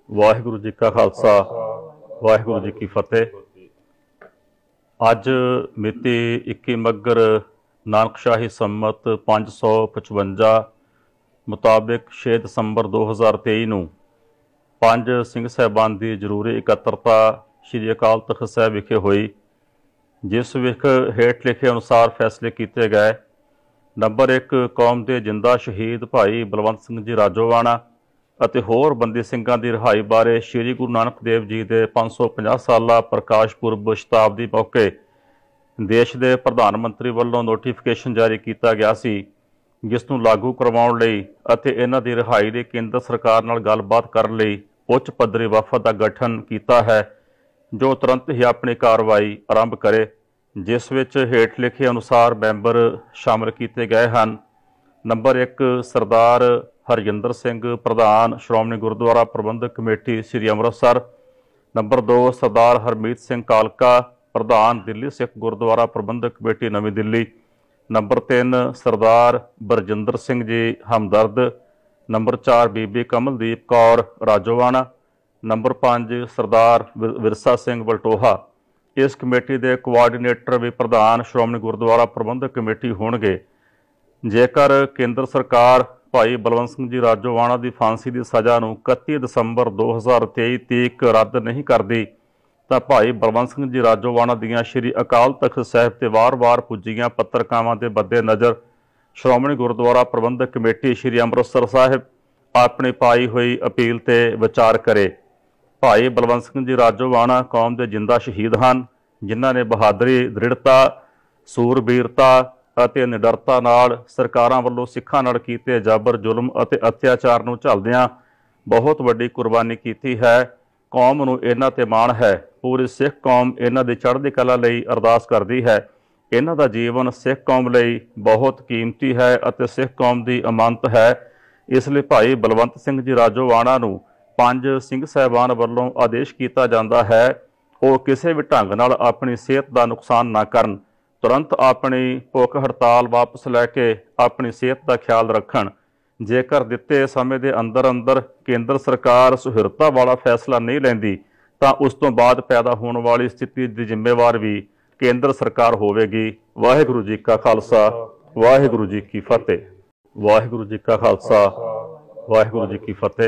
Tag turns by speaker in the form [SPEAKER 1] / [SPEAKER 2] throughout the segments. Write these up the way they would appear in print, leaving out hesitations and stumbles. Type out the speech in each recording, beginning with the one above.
[SPEAKER 1] ਵਾਹਿਗੁਰੂ ਜੀ ਕਾ ਖਾਲਸਾ ਵਾਹਿਗੁਰੂ ਜੀ ਕੀ ਫਤਿਹ। ਅੱਜ ਮਿਤੀ 21 ਮੱਘਰ ਨਾਨਕਸ਼ਾਹੀ ਸੰਮਤ 555 ਮੁਤਾਬਿਕ 6 ਦਸੰਬਰ 2023 ਨੂੰ ਪੰਜ ਸਿੰਘ ਸਾਹਿਬਾਨ ਦੀ ਜ਼ਰੂਰੀ ਇਕੱਤਰਤਾ ਸ਼੍ਰੀ ਅਕਾਲ ਤਖ਼ਤ ਸਾਹਿਬ ਵਿਖੇ ਹੋਈ, ਜਿਸ ਵਿੱਚ ਹੇਠ ਲਿਖੇ ਅਨੁਸਾਰ ਫੈਸਲੇ ਕੀਤੇ ਗਏ। ਨੰਬਰ 1, ਕੌਮ ਦੇ ਜਿੰਦਾ ਸ਼ਹੀਦ ਭਾਈ ਬਲਵੰਤ ਸਿੰਘ ਜੀ ਰਾਜੋਆਣਾ ਅਤੇ ਹੋਰ ਬੰਦੀ ਸਿੰਘਾਂ ਦੀ ਰਿਹਾਈ ਬਾਰੇ ਸ਼੍ਰੀ ਗੁਰੂ ਨਾਨਕ ਦੇਵ ਜੀ ਦੇ 550 ਸਾਲਾ ਪ੍ਰਕਾਸ਼ ਪੁਰਬ ਸ਼ਤਾਬਦੀ ਮੌਕੇ ਦੇਸ਼ ਦੇ ਪ੍ਰਧਾਨ ਮੰਤਰੀ ਵੱਲੋਂ ਨੋਟੀਫਿਕੇਸ਼ਨ ਜਾਰੀ ਕੀਤਾ ਗਿਆ ਸੀ, ਜਿਸ ਨੂੰ ਲਾਗੂ ਕਰਵਾਉਣ ਲਈ ਅਤੇ ਇਹਨਾਂ ਦੀ ਰਿਹਾਈ ਲਈ ਕੇਂਦਰ ਸਰਕਾਰ ਨਾਲ ਗੱਲਬਾਤ ਕਰਨ ਲਈ ਉੱਚ ਪੱਧਰੀ ਵਫਦ ਦਾ ਗਠਨ ਕੀਤਾ ਹੈ, ਜੋ ਤੁਰੰਤ ਹੀ ਆਪਣੀ ਕਾਰਵਾਈ ਆਰੰਭ ਕਰੇ, ਜਿਸ ਵਿੱਚ ਹੇਠ ਲਿਖੇ ਅਨੁਸਾਰ ਮੈਂਬਰ ਸ਼ਾਮਲ ਕੀਤੇ ਗਏ ਹਨ। ਨੰਬਰ 1, ਸਰਦਾਰ ਹਰਜਿੰਦਰ ਸਿੰਘ, ਪ੍ਰਧਾਨ ਸ਼੍ਰੋਮਣੀ ਗੁਰਦੁਆਰਾ ਪ੍ਰਬੰਧਕ ਕਮੇਟੀ ਸ੍ਰੀ ਅੰਮ੍ਰਿਤਸਰ। ਨੰਬਰ 2, ਸਰਦਾਰ ਹਰਮੀਤ ਸਿੰਘ ਕਾਲਕਾ, ਪ੍ਰਧਾਨ ਦਿੱਲੀ ਸਿੱਖ ਗੁਰਦੁਆਰਾ ਪ੍ਰਬੰਧਕ ਕਮੇਟੀ ਨਵੀਂ Delhi. Number 3, Sardar Barjinder Singh ji Hamdard. Number 4, Bibi Kamaldeep Kaur Rajoana. Number 5, Sardar Virsa Singh Valtoha. ਇਸ ਕਮੇਟੀ ਦੇ ਕੋਆਰਡੀਨੇਟਰ ਵੀ ਪ੍ਰਧਾਨ ਸ਼੍ਰੋਮਣੀ ਗੁਰਦੁਆਰਾ ਪ੍ਰਬੰਧਕ ਕਮੇਟੀ ਹੋਣਗੇ। ਜੇਕਰ ਕੇਂਦਰ ਸਰਕਾਰ ਭਾਈ ਬਲਵੰਤ ਸਿੰਘ ਜੀ ਰਾਜੋਆਣਾ ਦੀ ਫਾਂਸੀ ਦੀ ਸਜ਼ਾ ਨੂੰ 31 ਦਸੰਬਰ 2023 ਤੀਕ ਰੱਦ ਨਹੀਂ ਕਰਦੀ, ਤਾਂ ਭਾਈ ਬਲਵੰਤ ਸਿੰਘ ਜੀ ਰਾਜੋਆਣਾ ਦੀਆਂ ਸ਼੍ਰੀ ਅਕਾਲ ਤਖ਼ਤ ਸਾਹਿਬ ਤੇ ਵਾਰ-ਵਾਰ ਪੁੱਜੀਆਂ ਪੱਤਰਕਾਵਾਂ ਦੇ ਮੱਦੇ ਨਜ਼ਰ ਸ਼੍ਰੋਮਣੀ ਗੁਰਦੁਆਰਾ ਪ੍ਰਬੰਧਕ ਕਮੇਟੀ ਸ਼੍ਰੀ ਅੰਮ੍ਰਿਤਸਰ ਸਾਹਿਬ ਆਪਣੀ ਪਾਈ ਹੋਈ ਅਪੀਲ ਤੇ ਵਿਚਾਰ ਕਰੇ। ਭਾਈ ਬਲਵੰਤ ਸਿੰਘ ਜੀ ਰਾਜੋਆਣਾ ਕੌਮ ਦੇ ਜਿੰਦਾ ਸ਼ਹੀਦ ਹਨ, ਜਿਨ੍ਹਾਂ ਨੇ ਬਹਾਦਰੀ, ਦ੍ਰਿੜਤਾ, ਸੂਰਬੀਰਤਾ ਅਤੇ ਨਿਡਰਤਾ ਨਾਲ ਸਰਕਾਰਾਂ ਵੱਲੋਂ ਸਿੱਖਾਂ ਨਾਲ ਕੀਤੇ ਜ਼ਬਰ, ਜ਼ੁਲਮ ਅਤੇ ਅਤਿਆਚਾਰ ਨੂੰ ਝੱਲਦਿਆਂ ਬਹੁਤ ਵੱਡੀ ਕੁਰਬਾਨੀ ਕੀਤੀ ਹੈ। ਕੌਮ ਨੂੰ ਇਹਨਾਂ ਤੇ ਮਾਣ ਹੈ। ਪੂਰੀ ਸਿੱਖ ਕੌਮ ਇਹਨਾਂ ਦੀ ਚੜ੍ਹਦੀ ਕਲਾ ਲਈ ਅਰਦਾਸ ਕਰਦੀ ਹੈ। ਇਹਨਾਂ ਦਾ ਜੀਵਨ ਸਿੱਖ ਕੌਮ ਲਈ ਬਹੁਤ ਕੀਮਤੀ ਹੈ ਅਤੇ ਸਿੱਖ ਕੌਮ ਦੀ ਅਮਾਨਤ ਹੈ। ਇਸ ਲਈ ਭਾਈ ਬਲਵੰਤ ਸਿੰਘ ਜੀ ਰਾਜੋਆਣਾ ਨੂੰ ਪੰਜ ਸਿੰਘ ਸਾਹਿਬਾਨ ਵੱਲੋਂ ਆਦੇਸ਼ ਕੀਤਾ ਜਾਂਦਾ ਹੈ ਉਹ ਕਿਸੇ ਵੀ ਢੰਗ ਨਾਲ ਆਪਣੀ ਸਿਹਤ ਦਾ ਨੁਕਸਾਨ ਨਾ ਕਰਨ, ਤੁਰੰਤ ਆਪਣੀ ਭੁੱਖ ਹੜਤਾਲ ਵਾਪਸ ਲੈ ਕੇ ਆਪਣੀ ਸਿਹਤ ਦਾ ਖਿਆਲ ਰੱਖਣ। ਜੇਕਰ ਦਿੱਤੇ ਸਮੇਂ ਦੇ ਅੰਦਰ ਕੇਂਦਰ ਸਰਕਾਰ ਸੁਹਿਰਦਤਾ ਵਾਲਾ ਫੈਸਲਾ ਨਹੀਂ ਲੈਂਦੀ, ਤਾਂ ਉਸ ਤੋਂ ਬਾਅਦ ਪੈਦਾ ਹੋਣ ਵਾਲੀ ਸਥਿਤੀ ਦੀ ਜ਼ਿੰਮੇਵਾਰ ਵੀ ਕੇਂਦਰ ਸਰਕਾਰ ਹੋਵੇਗੀ। ਵਾਹਿਗੁਰੂ ਜੀ ਕਾ ਖਾਲਸਾ ਵਾਹਿਗੁਰੂ ਜੀ ਕੀ ਫਤਿਹ। ਵਾਹਿਗੁਰੂ ਜੀ ਕਾ ਖਾਲਸਾ ਵਾਹਿਗੁਰੂ ਜੀ ਕੀ ਫਤਿਹ।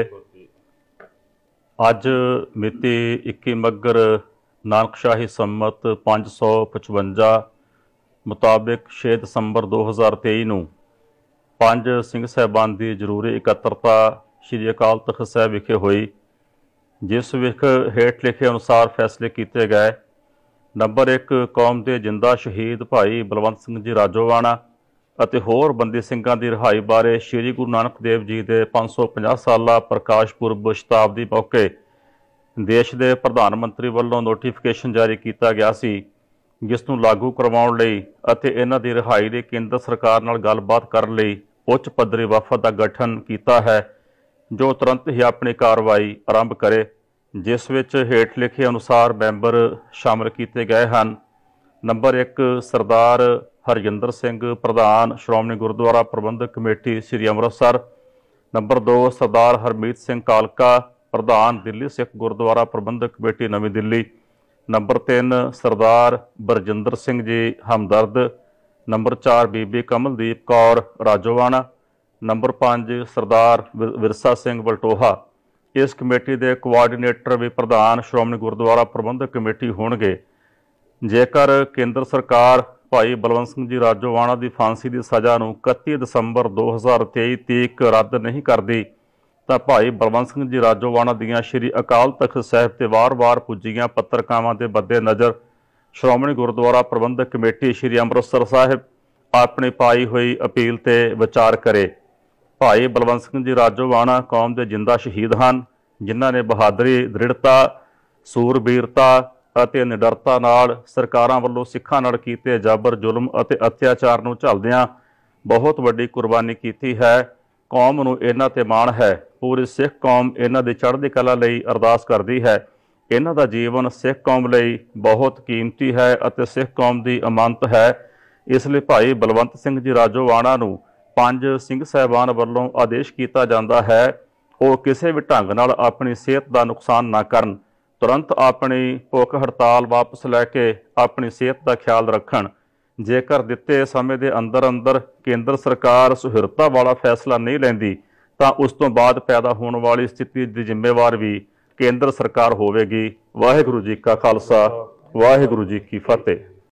[SPEAKER 1] ਅੱਜ ਮਿਤੀ 21 ਮੱਘਰ ਨਾਨਕਸ਼ਾਹੀ ਸੰਮਤ 555 ਮੁਤਾਬਿਕ 6 ਦਸੰਬਰ 2023 ਨੂੰ ਪੰਜ ਸਿੰਘ ਸਾਹਿਬਾਨ ਦੀ ਜ਼ਰੂਰੀ ਇਕੱਤਰਤਾ ਸ਼੍ਰੀ ਅਕਾਲ ਤਖ਼ਤ ਸਾਹਿਬ ਵਿਖੇ ਹੋਈ, ਜਿਸ ਵਿੱਚ ਹੇਠ ਲਿਖੇ ਅਨੁਸਾਰ ਫੈਸਲੇ ਕੀਤੇ ਗਏ। ਨੰਬਰ 1, ਕੌਮ ਦੇ ਜਿੰਦਾ ਸ਼ਹੀਦ ਭਾਈ ਬਲਵੰਤ ਸਿੰਘ ਜੀ ਰਾਜੋਆਣਾ ਅਤੇ ਹੋਰ ਬੰਦੀ ਸਿੰਘਾਂ ਦੀ ਰਿਹਾਈ ਬਾਰੇ ਸ਼੍ਰੀ ਗੁਰੂ ਨਾਨਕ ਦੇਵ ਜੀ ਦੇ 550 ਸਾਲਾ ਪ੍ਰਕਾਸ਼ ਪੁਰਬ ਸ਼ਤਾਬਦੀ ਮੌਕੇ ਦੇਸ਼ ਦੇ ਪ੍ਰਧਾਨ ਮੰਤਰੀ ਵੱਲੋਂ ਨੋਟੀਫਿਕੇਸ਼ਨ ਜਾਰੀ ਕੀਤਾ ਗਿਆ ਸੀ, ਜਿਸ ਨੂੰ ਲਾਗੂ ਕਰਵਾਉਣ ਲਈ ਅਤੇ ਇਹਨਾਂ ਦੀ ਰਿਹਾਈ ਲਈ ਕੇਂਦਰ ਸਰਕਾਰ ਨਾਲ ਗੱਲਬਾਤ ਕਰਨ ਲਈ ਉੱਚ ਪੱਧਰੀ ਵਫਦ ਦਾ ਗਠਨ ਕੀਤਾ ਹੈ, ਜੋ ਤੁਰੰਤ ਹੀ ਆਪਣੀ ਕਾਰਵਾਈ ਆਰੰਭ ਕਰੇ, ਜਿਸ ਵਿੱਚ ਹੇਠ ਲਿਖੇ ਅਨੁਸਾਰ ਮੈਂਬਰ ਸ਼ਾਮਲ ਕੀਤੇ ਗਏ ਹਨ। ਨੰਬਰ 1, ਸਰਦਾਰ ਹਰਜਿੰਦਰ ਸਿੰਘ, ਪ੍ਰਧਾਨ ਸ਼੍ਰੋਮਣੀ ਗੁਰਦੁਆਰਾ ਪ੍ਰਬੰਧਕ ਕਮੇਟੀ ਸ੍ਰੀ ਅੰਮ੍ਰਿਤਸਰ। ਨੰਬਰ 2, ਸਰਦਾਰ ਹਰਮੀਤ ਸਿੰਘ ਕਾਲਕਾ, ਪ੍ਰਧਾਨ ਦਿੱਲੀ ਸਿੱਖ ਗੁਰਦੁਆਰਾ ਪ੍ਰਬੰਧਕ ਕਮੇਟੀ ਨਵੀਂ Delhi. Number 3, Sardar Barjinder Singh ji Hamdard. Number 4, Bibi Kamaldeep Kaur Rajoana. Number 5, Sardar Virsa Singh Valtoha. ਇਸ ਕਮੇਟੀ ਦੇ ਕੋਆਰਡੀਨੇਟਰ ਵੀ ਪ੍ਰਧਾਨ ਸ਼੍ਰੋਮਣੀ ਗੁਰਦੁਆਰਾ ਪ੍ਰਬੰਧਕ ਕਮੇਟੀ ਹੋਣਗੇ। ਜੇਕਰ ਕੇਂਦਰ ਸਰਕਾਰ ਭਾਈ ਬਲਵੰਤ ਸਿੰਘ ਜੀ ਰਾਜੋਆਣਾ ਦੀ ਫਾਂਸੀ ਦੀ ਸਜ਼ਾ ਨੂੰ 31 ਦਸੰਬਰ 2023 ਤੀਕ ਰੱਦ ਨਹੀਂ ਕਰਦੀ, ਤਾਂ ਭਾਈ ਬਲਵੰਤ ਸਿੰਘ ਜੀ ਰਾਜੋਆਣਾ ਦੀਆਂ ਸ਼੍ਰੀ ਅਕਾਲ ਤਖ਼ਤ ਸਾਹਿਬ ਤੇ ਵਾਰ-ਵਾਰ ਪੁੱਜੀਆਂ ਪੱਤਰਕਾਵਾਂ ਦੇ ਮੱਦੇ ਨਜ਼ਰ ਸ਼੍ਰੋਮਣੀ ਗੁਰਦੁਆਰਾ ਪ੍ਰਬੰਧਕ ਕਮੇਟੀ ਸ਼੍ਰੀ ਅੰਮ੍ਰਿਤਸਰ ਸਾਹਿਬ ਆਪਣੀ ਪਾਈ ਹੋਈ ਅਪੀਲ ਤੇ ਵਿਚਾਰ ਕਰੇ। ਭਾਈ ਬਲਵੰਤ ਸਿੰਘ ਜੀ ਰਾਜੋਆਣਾ ਕੌਮ ਦੇ ਜਿੰਦਾ ਸ਼ਹੀਦ ਹਨ, ਜਿਨ੍ਹਾਂ ਨੇ ਬਹਾਦਰੀ, ਦ੍ਰਿੜਤਾ, ਸੂਰਬੀਰਤਾ ਅਤੇ ਨਿਡਰਤਾ ਨਾਲ ਸਰਕਾਰਾਂ ਵੱਲੋਂ ਸਿੱਖਾਂ ਨਾਲ ਕੀਤੇ ਜ਼ਬਰ, ਜ਼ੁਲਮ ਅਤੇ ਅਤਿਆਚਾਰ ਨੂੰ ਝੱਲਦਿਆਂ ਬਹੁਤ ਵੱਡੀ ਕੁਰਬਾਨੀ ਕੀਤੀ ਹੈ। ਕੌਮ ਨੂੰ ਇਹਨਾਂ ਤੇ ਮਾਣ ਹੈ। ਪੂਰੀ ਸਿੱਖ ਕੌਮ ਇਹਨਾਂ ਦੀ ਚੜ੍ਹਦੀ ਕਲਾ ਲਈ ਅਰਦਾਸ ਕਰਦੀ ਹੈ। ਇਹਨਾਂ ਦਾ ਜੀਵਨ ਸਿੱਖ ਕੌਮ ਲਈ ਬਹੁਤ ਕੀਮਤੀ ਹੈ ਅਤੇ ਸਿੱਖ ਕੌਮ ਦੀ ਅਮਾਨਤ ਹੈ। ਇਸ ਲਈ ਭਾਈ ਬਲਵੰਤ ਸਿੰਘ ਜੀ ਰਾਜੋਆਣਾ ਨੂੰ ਪੰਜ ਸਿੰਘ ਸਾਹਿਬਾਨ ਵੱਲੋਂ ਆਦੇਸ਼ ਕੀਤਾ ਜਾਂਦਾ ਹੈ ਉਹ ਕਿਸੇ ਵੀ ਢੰਗ ਨਾਲ ਆਪਣੀ ਸਿਹਤ ਦਾ ਨੁਕਸਾਨ ਨਾ ਕਰਨ। ਤੁਰੰਤ ਆਪਣੀ ਭੁੱਖ ਹੜਤਾਲ ਵਾਪਸ ਲੈ ਕੇ ਆਪਣੀ ਸਿਹਤ ਦਾ ਖਿਆਲ ਰੱਖਣ। ਜੇਕਰ ਦਿੱਤੇ ਸਮੇਂ ਦੇ ਅੰਦਰ ਅੰਦਰ ਕੇਂਦਰ ਸਰਕਾਰ ਸੁਹਿਰਦਤਾ ਵਾਲਾ ਫੈਸਲਾ ਨਹੀਂ ਲੈਂਦੀ ਤਾਂ ਉਸ ਤੋਂ ਬਾਅਦ ਪੈਦਾ ਹੋਣ ਵਾਲੀ ਸਥਿਤੀ ਦੀ ਜ਼ਿੰਮੇਵਾਰ ਵੀ ਕੇਂਦਰ ਸਰਕਾਰ ਹੋਵੇਗੀ। ਵਾਹਿਗੁਰੂ ਜੀ ਕਾ ਖਾਲਸਾ, ਵਾਹਿਗੁਰੂ ਜੀ ਕੀ ਫਤਿਹ।